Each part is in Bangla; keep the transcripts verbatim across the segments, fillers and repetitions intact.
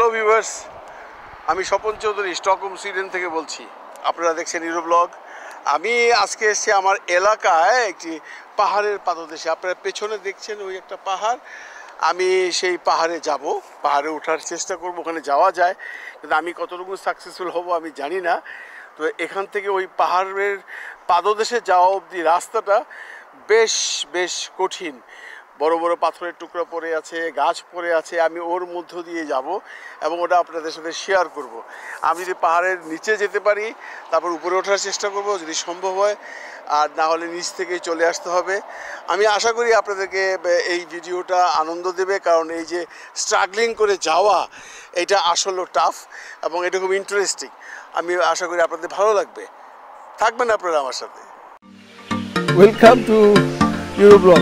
ভিউয়ার্স, আমি স্বপন চৌধুরী স্টকহোম সুইডেন থেকে বলছি। আপনারা দেখছেন ইউরো ব্লগ। আমি আজকে এসেছি আমার এলাকায় একটি পাহাড়ের পাদদেশে। আপনারা পেছনে দেখছেন ওই একটা পাহাড়। আমি সেই পাহাড়ে যাব, পাহাড়ে ওঠার চেষ্টা করব, ওখানে যাওয়া যায়, কিন্তু আমি কতটুকু সাকসেসফুল হব আমি জানি না। তো এখান থেকে ওই পাহাড়ের পাদদেশে যাওয়া অবধি রাস্তাটা বেশ বেশ কঠিন। বড় বড় পাথরের টুকরা পড়ে আছে, গাছ পড়ে আছে। আমি ওর মধ্য দিয়ে যাব এবং ওটা আপনাদের সাথে শেয়ার করব। আমি যদি পাহাড়ের নিচে যেতে পারি তারপর উপরে ওঠার চেষ্টা করব যদি সম্ভব হয়, আর না হলে নিচ থেকেই চলে আসতে হবে। আমি আশা করি আপনাদেরকে এই ভিডিওটা আনন্দ দেবে, কারণ এই যে স্ট্রাগলিং করে যাওয়া এটা আসলে টাফ এবং এটা খুব ইন্টারেস্টিং। আমি আশা করি আপনাদের ভালো লাগবে। থাকবেন আপনারা আমার সাথে। Welcome to your blog.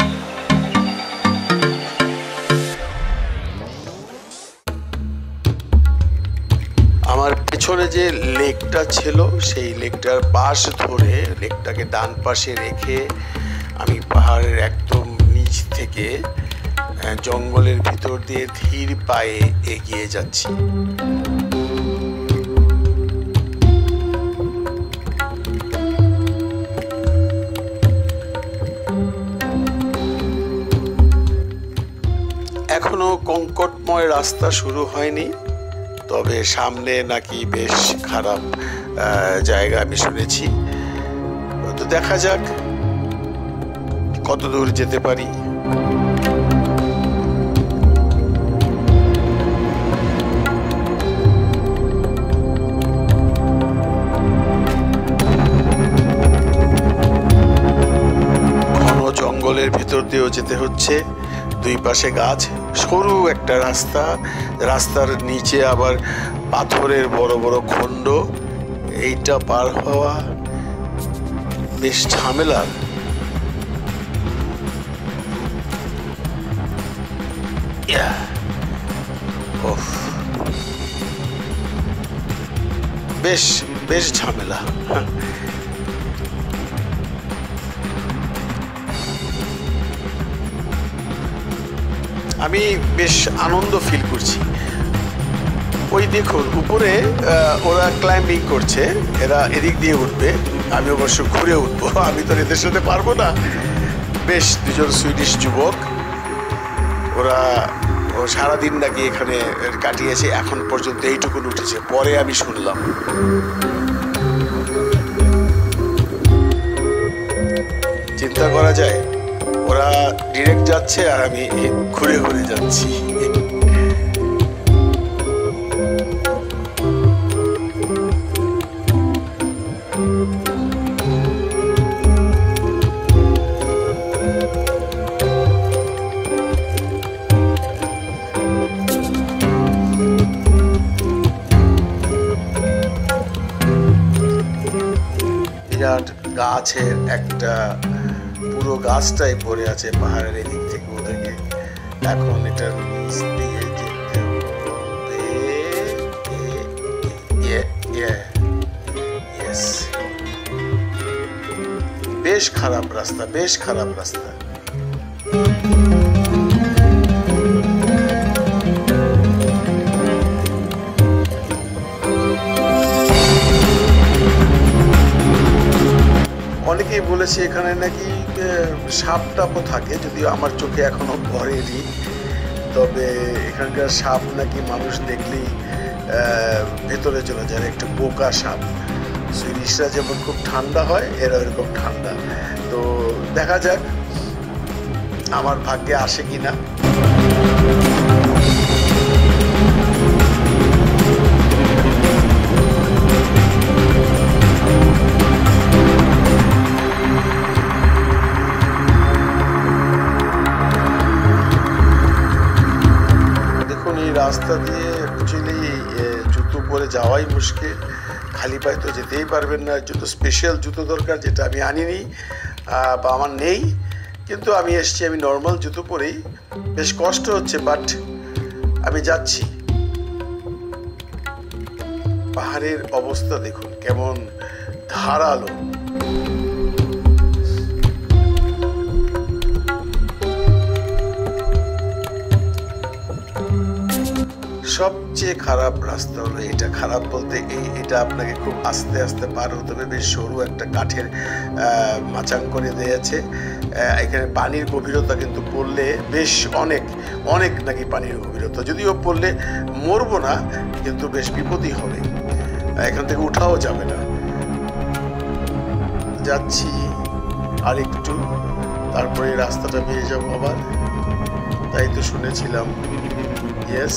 আমার পেছনে যে লেকটা ছিল সেই লেকটার পাশ ধরে, লেকটাকে ডান পাশে রেখে আমি পাহাড়ের একদম নিচ থেকে জঙ্গলের ভিতর দিয়ে ধীর পায়ে এগিয়ে যাচ্ছি। এখনো কংকটময় রাস্তা শুরু হয়নি, তবে সামনে নাকি বেশ খারাপ জায়গা আমি শুনেছি। তো দেখা যাক কত দূর যেতে পারি। ঘন জঙ্গলের ভিতর দিয়েও যেতে হচ্ছে, দুই পাশে গাছ, সরু একটা রাস্তা, রাস্তার নিচে আবার পাথরের বড় বড় খণ্ড। এইটা পার হওয়া বেশ ঝামেলার। বেশ বেশ ঝামেলা। আমি বেশ আনন্দ ফিল করছি। ওই দেখুন উপরে ওরা ক্লাইম্বিং করছে, এরা এদিক দিয়ে উঠবে, আমি অবশ্য ঘুরে উঠবো। আমি তো এদের সাথে পারবো না। বেশ দুজন সুইডিশ যুবক, ওরা সারাদিন নাকি এখানে কাটিয়েছে, এখন পর্যন্ত এইটুকুন উঠেছে, পরে আমি শুনলাম। চিন্তা করা যায়, ওরা ডিরেক্ট যাচ্ছে আর আমি ঘুরে ঘুরে যাচ্ছি। বিরাট গাছের একটা পুরো গাছটাই পড়ে আছে পাহাড়ের এদিক থেকে ওদিকে। এখন এটার নিচ দিয়ে যেতে হবে। বেশ খারাপ রাস্তা, বেশ খারাপ রাস্তা। অনেকেই বলেছে এখানে নাকি সাপ টাপও থাকে, যদিও আমার চোখে এখনো পড়েনি। তবে এখানকার সাপ নাকি মানুষ দেখলেই ভেতরে চলে যায়, একটু বোকা সাপ। সুইডিশরা যেমন খুব ঠান্ডা হয়, এরা এরকম ঠান্ডা। তো দেখা যাক আমার ভাগ্যে আসে কিনা। রাস্তা দিয়ে অ্যাকচুয়ালি জুতো পরে যাওয়াই মুশকিল, খালি পায়ে তো যেতেই পারবেন না। জুতো স্পেশাল জুতো দরকার, যেটা আমি আনিনি বা আমার নেই, কিন্তু আমি এসছি আমি নর্মাল জুতো পরেই। বেশ কষ্ট হচ্ছে, বাট আমি যাচ্ছি। পাহাড়ের অবস্থা দেখুন কেমন ধারালো। সবচেয়ে খারাপ রাস্তা হলো এটা। খারাপ বলতে এই এটা আপনাকে খুব আস্তে আস্তে পার হতে হবে। বেশ সরু একটা কাঠের মাচাং করে দিয়েছে। এখানে পানির গভীরতা কিন্তু পড়লে বেশ অনেক অনেক নাকি পানির গভীরতা, যদিও পড়লে মরবো না কিন্তু বেশ বিপদই হবে, এখান থেকে উঠাও যাবে না। যাচ্ছি আর একটু, তারপরে রাস্তাটা পেয়ে যাবো আবার, তাই তো শুনেছিলাম। ইয়েস,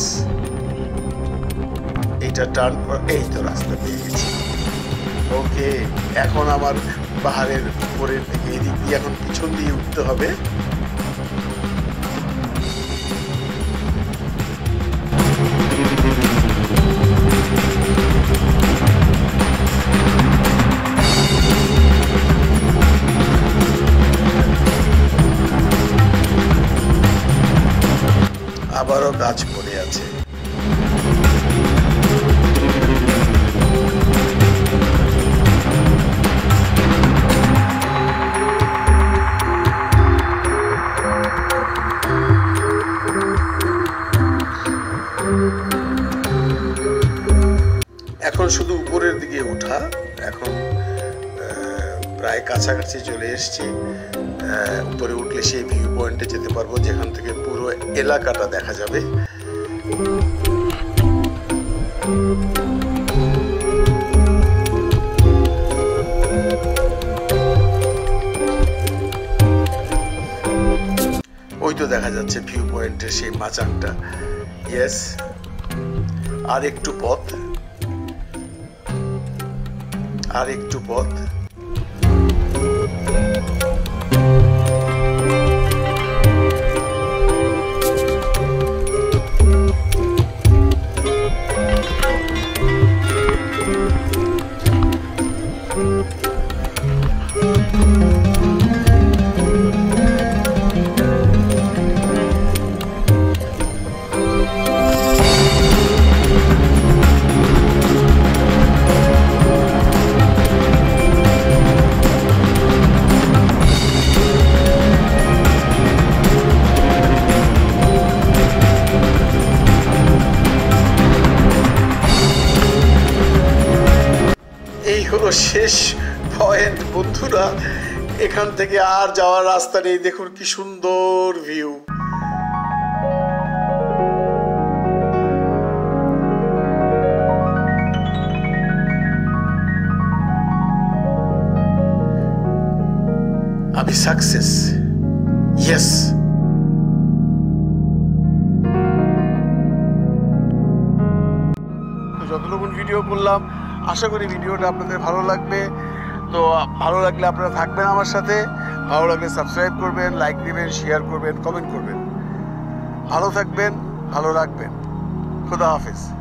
এইটা টার্ন কর, এই তো রাস্তা পেয়ে গেছি। ওকে, এখন আমার পাহাড়ের উপরের দিকে এদিক দিয়ে এখন পিছন দিয়ে উঠতে হবে। আবারও কাজ পড়ে আছে। এখন শুধু উপরের দিকে ওঠা। এখন প্রায় কাছাকাছি চলে এসেছি। উপরে উঠলে সেই ভিউ পয়েন্টে যেতে পারবো যেখান থেকে পুরো এলাকাটা দেখা যাবে। ওই তো দেখা যাচ্ছে ভিউ পয়েন্টের সেই মাচাংটা। ইয়েস, আর একটু পথ, আর একটু পথ। শেষ পয়েন্ট বন্ধুরা, এখান থেকে আর যাওয়ার রাস্তা নেই। দেখুন কি সুন্দর ভিউ। আমি সাকসেস। ইয়েস, যতটুকু ভিডিও করলাম আশা করি ভিডিওটা আপনাদের ভালো লাগবে। তো ভালো লাগলে আপনারা থাকবেন আমার সাথে, ভালো লাগলে সাবস্ক্রাইব করবেন, লাইক দিবেন, শেয়ার করবেন, কমেন্ট করবেন। ভালো থাকবেন, ভালো রাখবেন। খুদা হাফেজ।